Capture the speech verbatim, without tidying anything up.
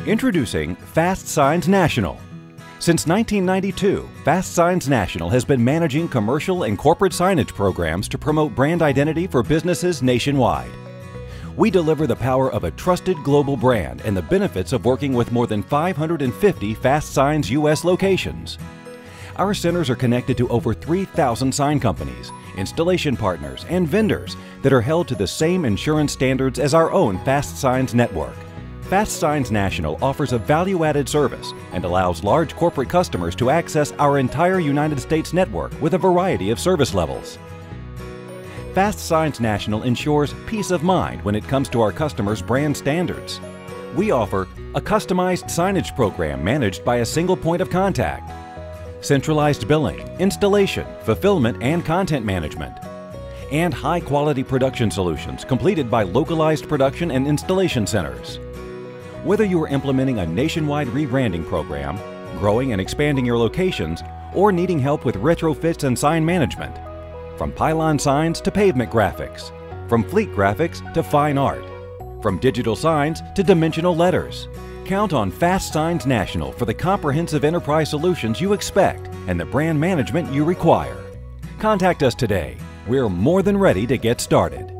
Introducing Fast Signs National. Since nineteen ninety-two, Fast Signs National has been managing commercial and corporate signage programs to promote brand identity for businesses nationwide. We deliver the power of a trusted global brand and the benefits of working with more than five hundred fifty Fast Signs U S locations. Our centers are connected to over three thousand sign companies, installation partners, and vendors that are held to the same insurance standards as our own Fast Signs network. Fast Signs National offers a value-added service and allows large corporate customers to access our entire United States network with a variety of service levels. Fast Signs National ensures peace of mind when it comes to our customers' brand standards. We offer a customized signage program managed by a single point of contact, centralized billing, installation, fulfillment, and content management, and high-quality production solutions completed by localized production and installation centers. Whether you are implementing a nationwide rebranding program, growing and expanding your locations, or needing help with retrofits and sign management, from pylon signs to pavement graphics, from fleet graphics to fine art, from digital signs to dimensional letters, count on Fast Signs National for the comprehensive enterprise solutions you expect and the brand management you require. Contact us today. We're more than ready to get started.